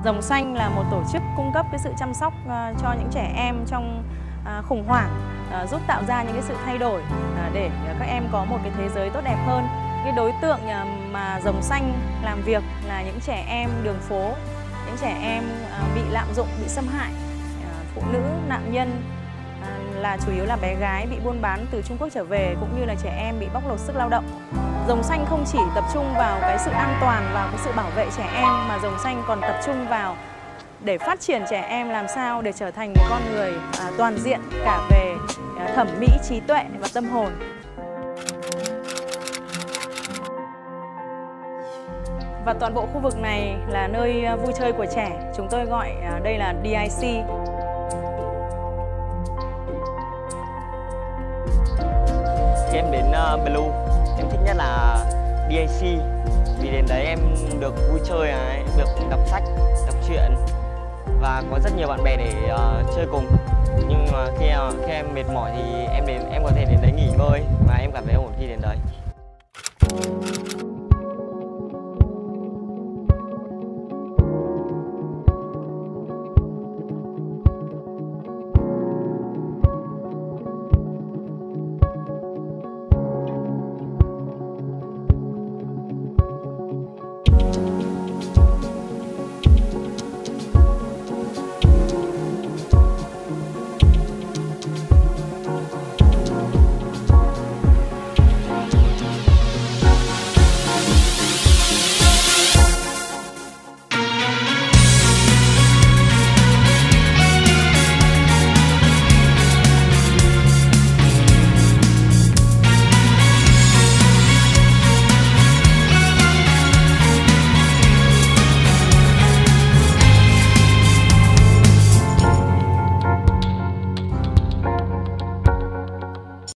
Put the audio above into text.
Rồng Xanh là một tổ chức cung cấp cái sự chăm sóc cho những trẻ em trong khủng hoảng, giúp tạo ra những cái sự thay đổi để các em có một cái thế giới tốt đẹp hơn. Cái đối tượng mà Rồng Xanh làm việc là những trẻ em đường phố, những trẻ em bị lạm dụng, bị xâm hại, phụ nữ, nạn nhân, là chủ yếu là bé gái bị buôn bán từ Trung Quốc trở về, cũng như là trẻ em bị bóc lột sức lao động. Rồng Xanh không chỉ tập trung vào cái sự an toàn, vào cái sự bảo vệ trẻ em, mà Rồng Xanh còn tập trung vào để phát triển trẻ em làm sao để trở thành một con người toàn diện cả về thẩm mỹ, trí tuệ và tâm hồn. Và toàn bộ khu vực này là nơi vui chơi của trẻ. Chúng tôi gọi đây là DIC. Khi em đến Blue, em thích nhất là DIC vì đến đấy em được vui chơi, được đọc sách, đọc truyện và có rất nhiều bạn bè để chơi cùng. Nhưng mà khi em mệt mỏi thì em có thể đến đấy nghỉ ngơi và em cảm thấy ổn khi đến đấy.